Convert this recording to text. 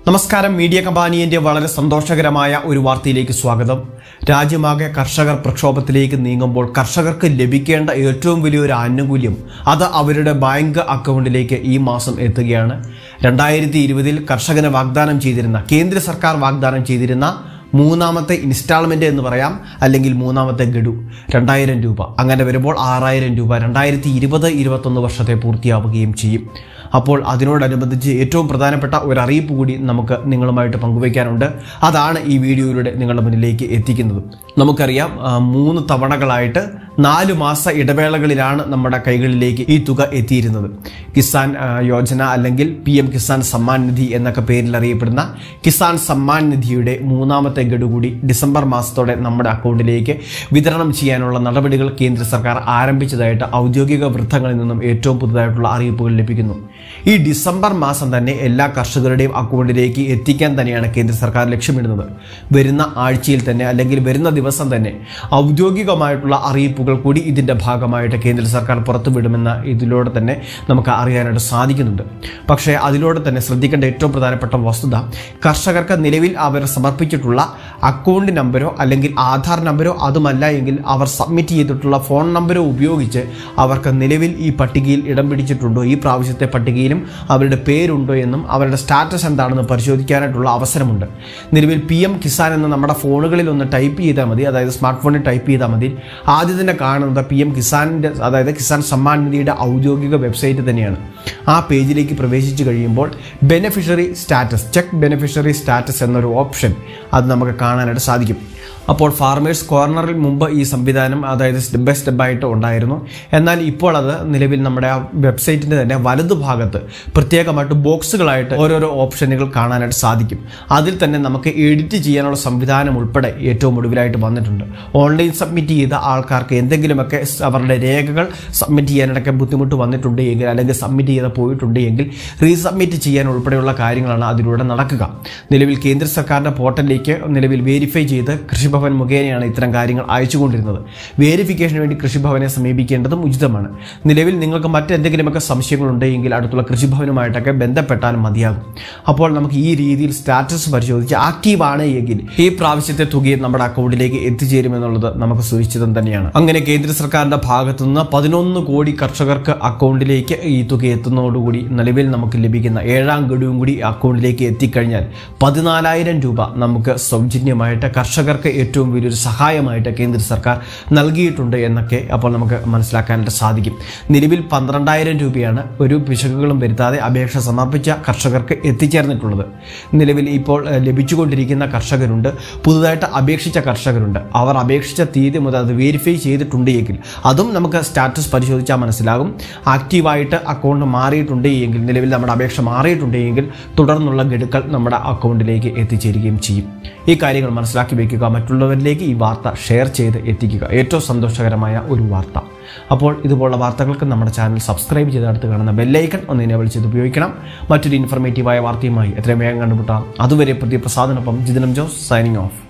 നമസ്കാരം മീഡിയ കമ്പാനിയന്റെ വളരെ സന്തോഷകരമായ ഒരു വാർത്തയിലേക്ക് സ്വാഗതം. രാജ്യമാകെ കർഷകർ പ്രക്ഷോഭത്തിലേക്ക് നീങ്ങുമ്പോൾ കർഷകർക്ക് ലഭിക്കേണ്ട ഏറ്റവും വലിയൊരു ആനുകൂല്യം അത് അവരുടെ ബാങ്ക് അക്കൗണ്ടിലേക്ക് ഈ മാസം എത്തുകയാണ്. 2020 കർഷകന് വാഗ്ദാനം ചെയ്തിരുന്ന കേന്ദ്ര സർക്കാർ വാഗ്ദാനം ചെയ്തിരുന്ന മൂന്നാമത്തെ ഇൻസ്റ്റാൾമെന്റ് എന്ന് പറയാം, അല്ലെങ്കിൽ മൂന്നാമത്തെ ഗഡു 2000 രൂപ. അങ്ങനെ വരുമ്പോൾ 6000 രൂപ 2020-21 വർഷത്തെ പൂർത്തിയാവുകയും ചെയ്യും. അപ്പോൾ അതിനോടനുബന്ധിച്ച് ഏറ്റവും പ്രധാനപ്പെട്ട ഒരു അറിയിപ്പ് കൂടി നമുക്ക് നിങ്ങളുമായിട്ട് പങ്കുവയ്ക്കാനുണ്ട്. അതാണ് ഈ വീഡിയോയിലൂടെ നിങ്ങളുടെ മുന്നിലേക്ക് എത്തിക്കുന്നത്. നമുക്കറിയാം 3 തവണകളായിട്ട് 4 മാസ ഇടവേളകളിലാണ് നമ്മുടെ കൈകളിലേക്ക് ഈ തുക എത്തിയിരുന്നത്. കിസാൻ യോജന അല്ലെങ്കിൽ PM കിസാൻ സമ്മാൻ നിധി എന്നൊക്കെ പേരിൽ അറിയപ്പെടുന്ന കിസാൻ സമ്മാൻ നിധിയുടെ മൂന്നാമത്തെ ഗഡു കൂടി ഡിസംബർ മാസത്തോടെ നമ്മുടെ അക്കൗണ്ടിലേക്ക് വിതരണം ചെയ്യാനുള്ള നടപടികൾ കേന്ദ്ര സർക്കാർ ആരംഭിച്ചതായിട്ട് ഔദ്യോഗിക വൃത്തങ്ങളിൽ നിന്നും ഏറ്റവും പുതുതായിട്ടുള്ള അറിയിപ്പുകൾ ലഭിക്കുന്നു. ഈ ഡിസംബർ മാസം തന്നെ എല്ലാ കർഷകരുടെയും അക്കൗണ്ടിലേക്ക് എത്തിക്കാൻ തന്നെയാണ് കേന്ദ്ര സർക്കാർ ലക്ഷ്യമിടുന്നത്. വരുന്ന ആഴ്ചയിൽ തന്നെ അല്ലെങ്കിൽ വരുന്ന ദിവസം തന്നെ ഔദ്യോഗികമായിട്ടുള്ള അറിയിപ്പുകൾ കൂടി ഇതിൻ്റെ ഭാഗമായിട്ട് കേന്ദ്ര സർക്കാർ പുറത്തുവിടുമെന്ന് ഇതിലൂടെ തന്നെ നമുക്ക് അറിയാനായിട്ട് സാധിക്കുന്നുണ്ട്. പക്ഷേ അതിലൂടെ തന്നെ ശ്രദ്ധിക്കേണ്ട ഏറ്റവും പ്രധാനപ്പെട്ട വസ്തുത, കർഷകർക്ക് നിലവിൽ അവർ സമർപ്പിച്ചിട്ടുള്ള അക്കൗണ്ട് നമ്പരോ അല്ലെങ്കിൽ ആധാർ നമ്പരോ, അതുമല്ല എങ്കിൽ അവർ സബ്മിറ്റ് ചെയ്തിട്ടുള്ള ഫോൺ നമ്പരോ ഉപയോഗിച്ച് അവർക്ക് നിലവിൽ ഈ പട്ടികയിൽ ഇടം പിടിച്ചിട്ടുണ്ടോ, ഈ പ്രാവശ്യത്തെ പട്ടികയിലും അവരുടെ പേരുണ്ടോ എന്നും അവരുടെ സ്റ്റാറ്റസ് എന്താണെന്ന് പരിശോധിക്കാനായിട്ടുള്ള അവസരമുണ്ട്. നിലവിൽ PM കിസാൻ എന്ന് നമ്മുടെ ഫോണുകളിൽ ഒന്ന് ടൈപ്പ് ചെയ്താൽ മതി, അതായത് സ്മാർട്ട് ഫോണിൽ ടൈപ്പ് ചെയ്താൽ മതി. ആദ്യം തന്നെ കാണുന്നത് PM കിസാനിൻ്റെ, അതായത് കിസാൻ സമ്മാൻ നിധിയുടെ ഔദ്യോഗിക വെബ്സൈറ്റ് തന്നെയാണ്. ആ പേജിലേക്ക് പ്രവേശിച്ചു കഴിയുമ്പോൾ beneficiary status, check beneficiary status എന്നൊരു ഓപ്ഷൻ അത് നമുക്ക് കാണാനായിട്ട് സാധിക്കും. അപ്പോൾ ഫാർമേഴ്സ് കോർണറിൽ മുമ്പ് ഈ സംവിധാനം, അതായത് സ്റ്റെപ്പ് ബൈ സ്റ്റെപ്പായിട്ട് ഉണ്ടായിരുന്നു. എന്നാൽ ഇപ്പോൾ അത് നിലവിൽ നമ്മുടെ ആ വെബ്സൈറ്റിൻ്റെ തന്നെ വലതുഭാഗത്ത് പ്രത്യേകമായിട്ട് ബോക്സുകളായിട്ട് ഓരോരോ ഓപ്ഷനുകൾ കാണാനായിട്ട് സാധിക്കും. അതിൽ തന്നെ നമുക്ക് എഡിറ്റ് ചെയ്യാനുള്ള സംവിധാനം ഉൾപ്പെടെ ഏറ്റവും ഒടുവിലായിട്ട് വന്നിട്ടുണ്ട്. ഓൺലൈൻ സബ്മിറ്റ് ചെയ്ത ആൾക്കാർക്ക് എന്തെങ്കിലുമൊക്കെ അവരുടെ രേഖകൾ സബ്മിറ്റ് ചെയ്യാനിടയ്ക്ക് ബുദ്ധിമുട്ട് വന്നിട്ടുണ്ട് എങ്കിൽ, അല്ലെങ്കിൽ സബ്മിറ്റ് ചെയ്ത് പോയിട്ടുണ്ട് എങ്കിൽ റീസബ്മിറ്റ് ചെയ്യാൻ ഉൾപ്പെടെയുള്ള കാര്യങ്ങളാണ് അതിലൂടെ നടക്കുക. നിലവിൽ കേന്ദ്ര സർക്കാരിൻ്റെ പോർട്ടലിലേക്ക് നിലവിൽ വെരിഫൈ ചെയ്ത് കൃഷിഭവൻ മുഖേനയാണ് ഇത്തരം കാര്യങ്ങൾ അയച്ചുകൊണ്ടിരുന്നത്. വേരിഫിക്കേഷന് വേണ്ടി കൃഷിഭവനെ സമീപിക്കേണ്ടതും ഉചിതമാണ്. നിലവിൽ നിങ്ങൾക്ക് മറ്റെന്തെങ്കിലുമൊക്കെ സംശയങ്ങളുണ്ടെങ്കിൽ അടുത്തുള്ള കൃഷിഭവനുമായിട്ടൊക്കെ ബന്ധപ്പെട്ടാലും മതിയാകും. അപ്പോൾ നമുക്ക് ഈ രീതിയിൽ സ്റ്റാറ്റസ് പരിശോധിച്ച് ആക്റ്റീവാണ് എങ്കിൽ ഈ പ്രാവശ്യത്തെ തുകയും നമ്മുടെ അക്കൗണ്ടിലേക്ക് എത്തിച്ചേരുമെന്നുള്ളത് നമുക്ക് സുനിശ്ചിതം തന്നെയാണ്. അങ്ങനെ കേന്ദ്ര സർക്കാരിന്റെ ഭാഗത്തുനിന്ന് 11 കോടി കർഷകർക്ക് അക്കൗണ്ടിലേക്ക് ഈ തുക എത്തുന്നതോടുകൂടി നിലവിൽ നമുക്ക് ലഭിക്കുന്ന 7ാം ഗഡുവും കൂടി അക്കൗണ്ടിലേക്ക് എത്തിക്കഴിഞ്ഞാൽ 14,000 രൂപ നമുക്ക് സൗജന്യമായിട്ട് കർഷകർക്ക് ഏറ്റവും വലിയൊരു സഹായമായിട്ട് കേന്ദ്ര സർക്കാർ നൽകിയിട്ടുണ്ട് എന്നൊക്കെ അപ്പോൾ നമുക്ക് മനസ്സിലാക്കാനായിട്ട് സാധിക്കും. നിലവിൽ 12,000 രൂപയാണ് ഒരു പിശകുകളും വരുത്താതെ അപേക്ഷ സമർപ്പിച്ച കർഷകർക്ക് എത്തിച്ചേർന്നിട്ടുള്ളത്. നിലവിൽ ഇപ്പോൾ ലഭിച്ചുകൊണ്ടിരിക്കുന്ന കർഷകരുണ്ട്, പുതുതായിട്ട് അപേക്ഷിച്ച കർഷകരുണ്ട്. അവർ അപേക്ഷിച്ച തീയതി മുതൽ അത് വെരിഫൈ ചെയ്തിട്ടുണ്ട് എങ്കിൽ അതും നമുക്ക് സ്റ്റാറ്റസ് പരിശോധിച്ചാൽ മനസ്സിലാകും. ആക്റ്റീവായിട്ട് അക്കൗണ്ട് മാറിയിട്ടുണ്ട് എങ്കിൽ, നിലവിൽ നമ്മുടെ അപേക്ഷ മാറിയിട്ടുണ്ട് എങ്കിൽ തുടർന്നുള്ള ഗഡുക്കൾ നമ്മുടെ അക്കൗണ്ടിലേക്ക് എത്തിച്ചേരുകയും ചെയ്യും. ഈ കാര്യങ്ങൾ മനസ്സിലാക്കി വയ്ക്കുക, മറ്റുള്ളവരിലേക്ക് ഈ വാർത്ത ഷെയർ ചെയ്ത് എത്തിക്കുക. ഏറ്റവും സന്തോഷകരമായ ഒരു വാർത്ത. അപ്പോൾ ഇതുപോലുള്ള വാർത്തകൾക്ക് നമ്മുടെ ചാനൽ സബ്സ്ക്രൈബ് ചെയ്ത് അടുത്ത് കാണുന്ന ബെല്ലൈക്കൺ ഒന്ന് എനേബിൾ ചെയ്ത് ഉപയോഗിക്കണം. മറ്റൊരു ഇൻഫർമേറ്റീവായ വാർത്തയുമായി എത്രയും വേഗം കണ്ടുമുട്ടാം. അതുവരെ പ്രസാദിനൊപ്പം ജിതിനം ജോസ് സൈനിങ് ഓഫ്.